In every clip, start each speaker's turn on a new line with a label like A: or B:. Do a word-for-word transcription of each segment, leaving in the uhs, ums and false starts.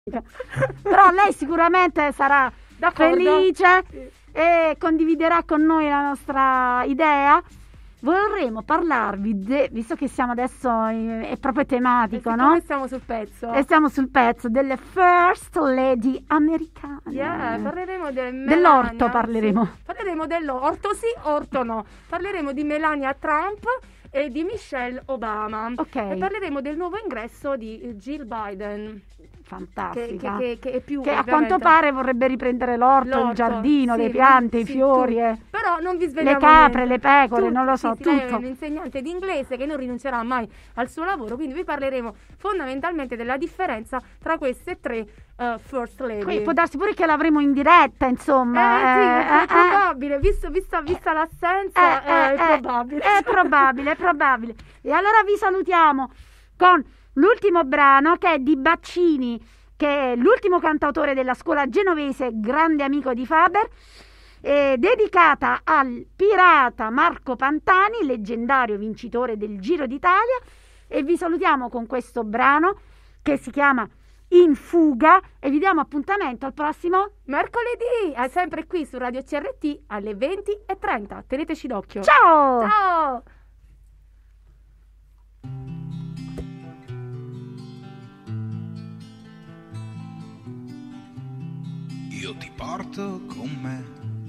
A: Però lei sicuramente sarà
B: D'accordo.
A: felice e condividerà con noi la nostra idea. Vorremmo parlarvi, de, visto che siamo adesso in, è proprio tematico,
B: e
A: no?
B: Siamo sul pezzo.
A: E siamo sul pezzo delle First Lady americane.
B: Yeah, parleremo del Melania,
A: dell'orto parleremo.
B: Sì. Parleremo dell'orto sì, orto no. Parleremo di Melania Trump e di Michelle Obama.
A: Ok.
B: E parleremo del nuovo ingresso di Jill Biden.
A: Fantastica.
B: Che, che, che, è più,
A: che a quanto pare vorrebbe riprendere l'orto,
B: l'orto
A: il giardino,
B: sì,
A: le piante,
B: sì,
A: i fiori.
B: tu.
A: Eh.
B: Però non vi svegliamo
A: le capre,
B: niente.
A: le pecore,
B: Tutti,
A: non lo so,
B: sì, sì, lei
A: tutto.
B: è un insegnante di inglese che non rinuncerà mai al suo lavoro, quindi vi parleremo fondamentalmente della differenza tra queste tre uh, First Lady.
A: Qui può darsi pure che l'avremo in diretta, insomma.
B: Eh, sì,
A: eh,
B: è
A: eh,
B: probabile, visto, vista, vista l'assenza,
A: eh, eh,
B: è probabile.
A: È probabile, è probabile. E allora vi salutiamo con l'ultimo brano, che è di Baccini, che è l'ultimo cantautore della scuola genovese, grande amico di Faber, eh, dedicata al pirata Marco Pantani, leggendario vincitore del Giro d'Italia. E vi salutiamo con questo brano che si chiama In Fuga e vi diamo appuntamento al prossimo
B: mercoledì, è sempre qui su Radio C R T alle venti e trenta. Teneteci d'occhio.
A: Ciao!
B: Ciao!
C: Io ti porto con me,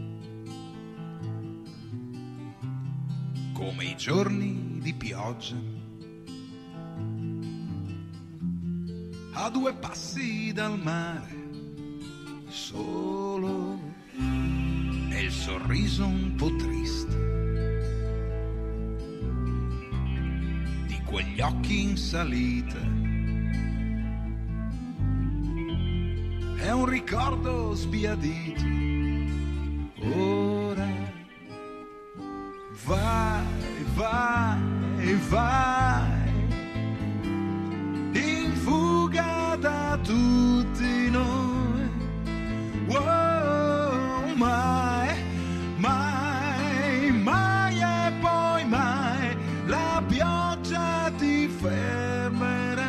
C: come i giorni di pioggia, a due passi dal mare, solo, e il sorriso un po' triste di quegli occhi in salita. È un ricordo sbiadito. Ora vai, vai, vai in fuga da tutti noi. Wow, mai, mai, mai e poi mai la pioggia ti fermerà.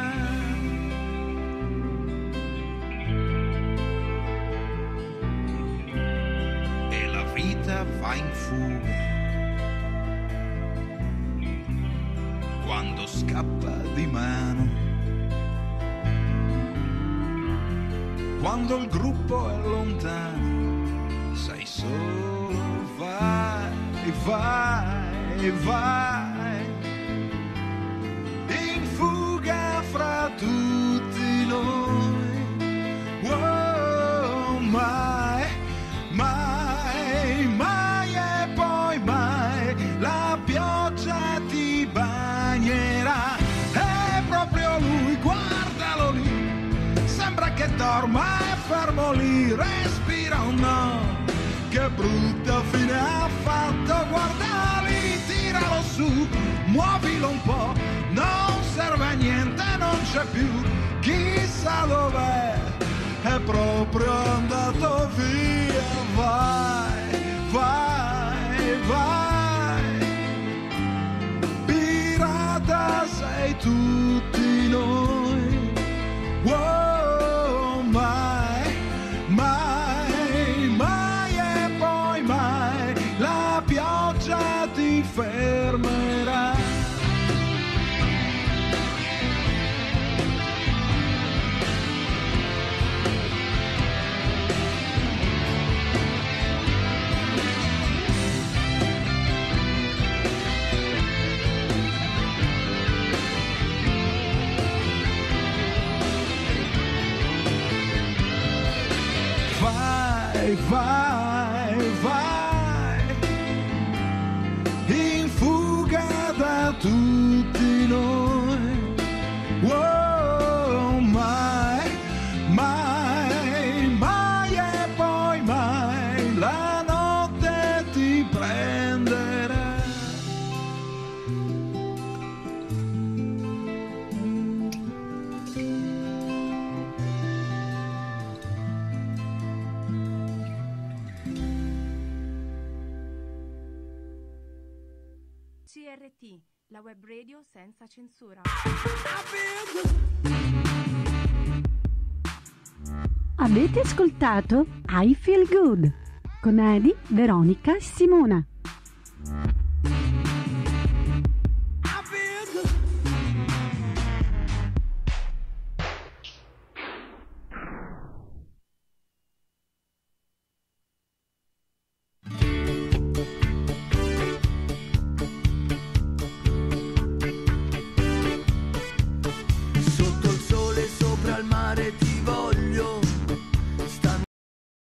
C: Va in fuga quando scappa di mano, quando il gruppo è lontano, sei solo, vai, vai, vai in fuga fra tutti noi. Wow, mai, mai, mai e poi mai la pioggia ti bagnerà. È proprio lui, guardalo lì, sembra che dorma, è fermo lì, respira un no. Che brutta fine ha fatto, guarda lì, tiralo su, muovilo un po', non serve a niente, non c'è più, chissà dov'è, è proprio andato via. Vai, vai, vai, pirata sei tutti noi. Wow, mai, mai, mai e poi mai la pioggia ti fermerà. Vai, vai, vai in fuga da tutti noi. Wow, mai, mai, mai e poi mai la notte ti prenderà.
B: C R T, la web radio senza censura.
D: Avete ascoltato I Feel Good con Edi, Veronica e Simona.